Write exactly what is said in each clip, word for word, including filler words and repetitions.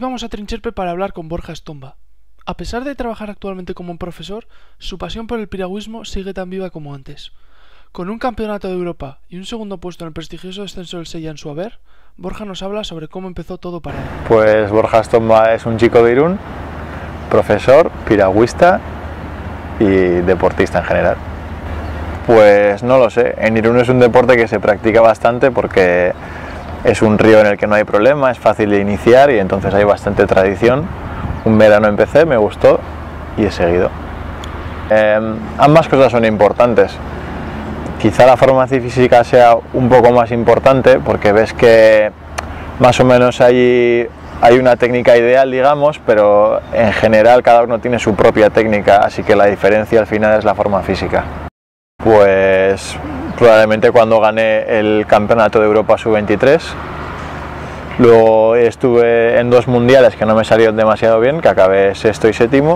vamos a Trincherpe para hablar con Borja Estomba. A pesar de trabajar actualmente como un profesor, su pasión por el piragüismo sigue tan viva como antes. Con un campeonato de Europa y un segundo puesto en el prestigioso descenso del Sella en su haber, Borja nos habla sobre cómo empezó todo para él. Pues Borja Estomba es un chico de Irún, profesor, piragüista y deportista en general. Pues no lo sé, en Irún es un deporte que se practica bastante porque es un río en el que no hay problema, es fácil de iniciar y entonces hay bastante tradición. Un verano empecé, me gustó y he seguido. Eh, ambas cosas son importantes. Quizá la formación física sea un poco más importante porque ves que más o menos hay, hay una técnica ideal, digamos, pero en general cada uno tiene su propia técnica, así que la diferencia al final es la forma física. Pues probablemente cuando gané el Campeonato de Europa sub veintitrés, luego estuve en dos mundiales que no me salieron demasiado bien, que acabé sexto y séptimo,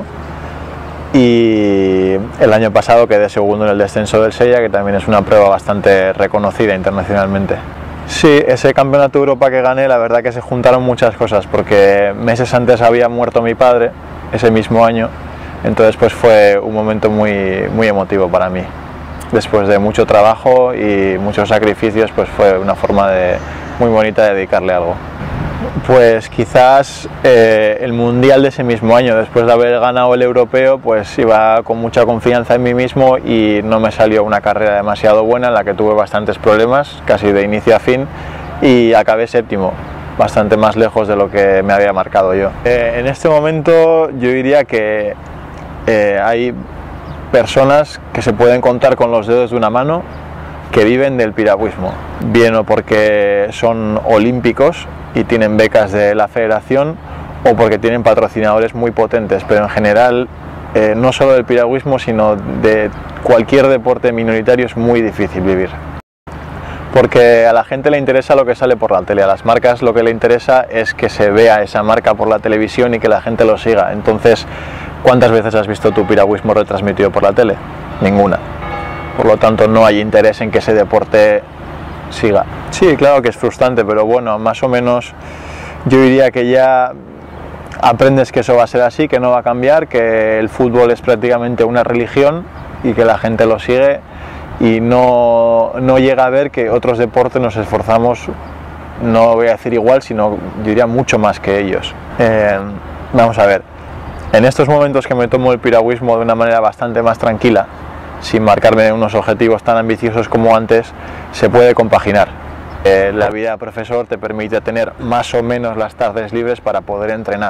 y el año pasado quedé segundo en el descenso del Sella, que también es una prueba bastante reconocida internacionalmente. Sí, ese Campeonato de Europa que gané, la verdad que se juntaron muchas cosas, porque meses antes había muerto mi padre, ese mismo año, entonces pues fue un momento muy, muy emotivo para mí. Después de mucho trabajo y muchos sacrificios, pues fue una forma de, muy bonita de dedicarle algo. Pues quizás eh, el mundial de ese mismo año, después de haber ganado el europeo, pues iba con mucha confianza en mí mismo y no me salió una carrera demasiado buena en la que tuve bastantes problemas, casi de inicio a fin, y acabé séptimo, bastante más lejos de lo que me había marcado yo. Eh, en este momento yo diría que eh, hay personas que se pueden contar con los dedos de una mano que viven del piragüismo, bien o porque son olímpicos y tienen becas de la federación o porque tienen patrocinadores muy potentes, pero en general eh, no solo del piragüismo sino de cualquier deporte minoritario es muy difícil vivir, porque a la gente le interesa lo que sale por la tele, a las marcas lo que le interesa es que se vea esa marca por la televisión y que la gente lo siga. Entonces, ¿cuántas veces has visto tu piragüismo retransmitido por la tele? Ninguna. Por lo tanto, no hay interés en que ese deporte siga. Sí, claro que es frustrante, pero bueno, más o menos yo diría que ya aprendes que eso va a ser así, que no va a cambiar, que el fútbol es prácticamente una religión y que la gente lo sigue y no, no llega a ver que otros deportes nos esforzamos, no voy a decir igual, sino yo diría mucho más que ellos. Eh, vamos a ver. En estos momentos que me tomo el piragüismo de una manera bastante más tranquila, sin marcarme unos objetivos tan ambiciosos como antes, se puede compaginar. Eh, la vida de profesor te permite tener más o menos las tardes libres para poder entrenar,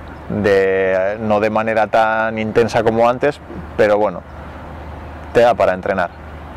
de, no de manera tan intensa como antes, pero bueno, te da para entrenar.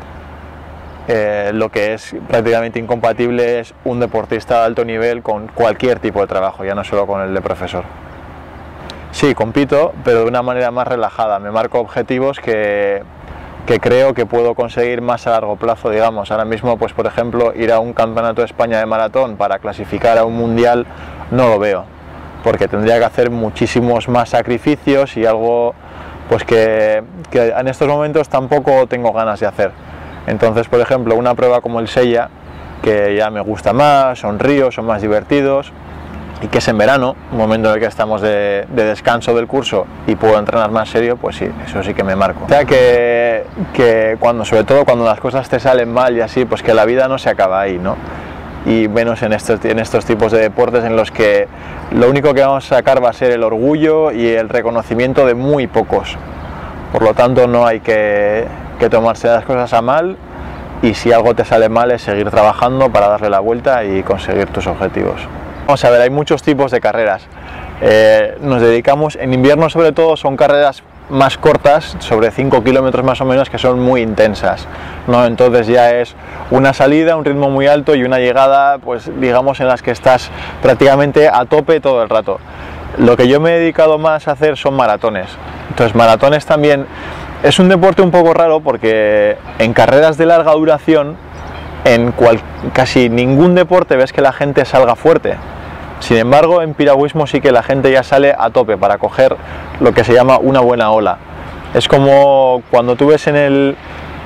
Eh, lo que es prácticamente incompatible es un deportista de alto nivel con cualquier tipo de trabajo, ya no solo con el de profesor. Sí, compito, pero de una manera más relajada. Me marco objetivos que, que creo que puedo conseguir más a largo plazo, digamos. Ahora mismo, pues por ejemplo, ir a un campeonato de España de maratón para clasificar a un mundial no lo veo, porque tendría que hacer muchísimos más sacrificios y algo pues que, que en estos momentos tampoco tengo ganas de hacer. Entonces, por ejemplo, una prueba como el Sella, que ya me gusta más, son ríos, son más divertidos, y que es en verano, un momento en el que estamos de, de descanso del curso y puedo entrenar más serio, pues sí, eso sí que me marco. O sea que, que cuando, sobre todo cuando las cosas te salen mal y así, pues que la vida no se acaba ahí, ¿no? Y menos en estos, en estos tipos de deportes en los que lo único que vamos a sacar va a ser el orgullo y el reconocimiento de muy pocos. Por lo tanto, no hay que, que tomarse las cosas a mal, y si algo te sale mal es seguir trabajando para darle la vuelta y conseguir tus objetivos. Vamos a ver, hay muchos tipos de carreras. Eh, nos dedicamos, en invierno sobre todo, son carreras más cortas, sobre cinco kilómetros más o menos, que son muy intensas, ¿no? Entonces ya es una salida, un ritmo muy alto y una llegada, pues digamos, en las que estás prácticamente a tope todo el rato. Lo que yo me he dedicado más a hacer son maratones. Entonces, maratones también es un deporte un poco raro porque en carreras de larga duración, en cual, casi ningún deporte ves que la gente salga fuerte. Sin embargo, en piragüismo sí que la gente ya sale a tope para coger lo que se llama una buena ola. Es como cuando tú ves en el,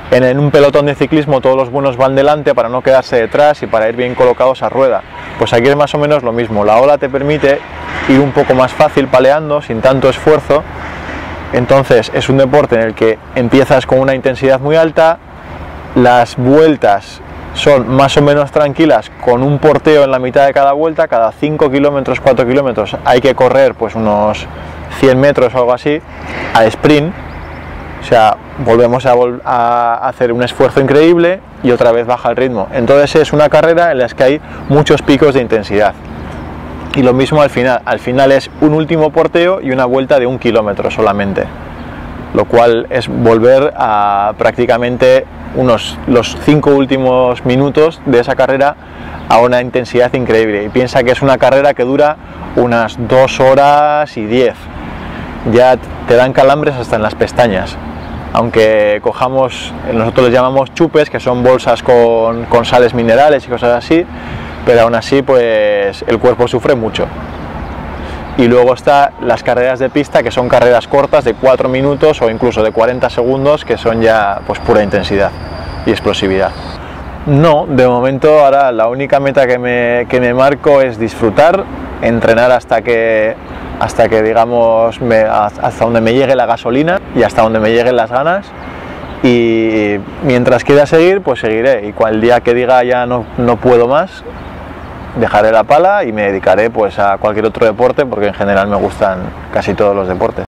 En, en un pelotón de ciclismo todos los buenos van delante para no quedarse detrás y para ir bien colocados a rueda. Pues aquí es más o menos lo mismo, la ola te permite ir un poco más fácil paleando, sin tanto esfuerzo. Entonces es un deporte en el que empiezas con una intensidad muy alta, las vueltas son más o menos tranquilas, con un porteo en la mitad de cada vuelta, cada cinco kilómetros, cuatro kilómetros hay que correr pues unos cien metros o algo así, a sprint, o sea, volvemos a, vol a hacer un esfuerzo increíble y otra vez baja el ritmo. Entonces es una carrera en la que hay muchos picos de intensidad. Y lo mismo al final, al final es un último porteo y una vuelta de un kilómetro solamente, lo cual es volver a prácticamente unos los cinco últimos minutos de esa carrera a una intensidad increíble. Y piensa que es una carrera que dura unas dos horas y diez, ya te dan calambres hasta en las pestañas, aunque cojamos, nosotros les llamamos chupes, que son bolsas con, con sales minerales y cosas así, pero aún así pues el cuerpo sufre mucho. Y luego está las carreras de pista, que son carreras cortas de cuatro minutos o incluso de cuarenta segundos, que son ya pues pura intensidad y explosividad. No, de momento ahora la única meta que me, que me marco es disfrutar, entrenar hasta que, hasta que digamos, me, hasta donde me llegue la gasolina y hasta donde me lleguen las ganas. Y mientras quiera seguir, pues seguiré. Y cual día que diga ya no, no puedo más, dejaré la pala y me dedicaré pues a cualquier otro deporte, porque en general me gustan casi todos los deportes.